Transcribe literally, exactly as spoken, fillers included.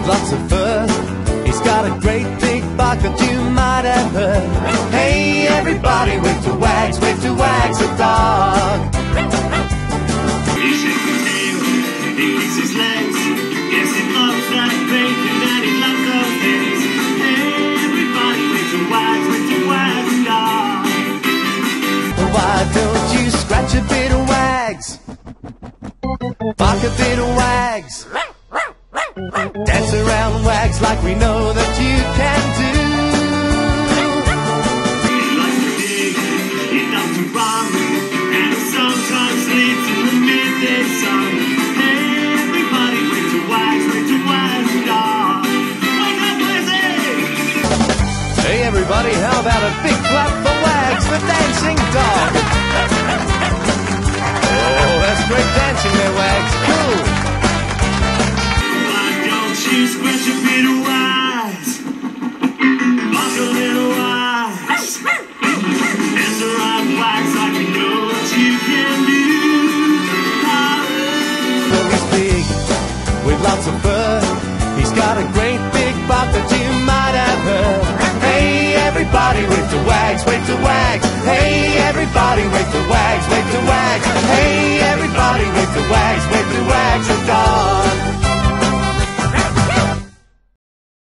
lots of fur. He's got a great big bark that you might have heard. Hey everybody, wave to Wags, wave to Wags the dog. He shakes his tail, he kicks his legs. Yes, he loves that bacon and he loves those eggs. Hey everybody, wave to Wags, wave to Wags the dog. Why don't you scratch a bit of Wags, bark a bit of Wags, dance around Wags like we know that you can do. He likes to dig, he loves to run, and he sometimes sleeps in the midday sun. Hey everybody, wave to Wags, wave to Wags the dog. Wake up, Lizzie! Hey everybody, how about a big clap for Wags the dancing dog? Oh, that's great dancing there, Wags. Cool. Why don't you scratch a bit of Wags, bark a little Wags, dance around Wags like you know what you can do. Well, he's big, with lots of fur. He's got a great big bark that you might have heard. Hey everybody, wave to Wags, wave to Wags. Hey everybody, wave to Wags, wave to Wags. Hey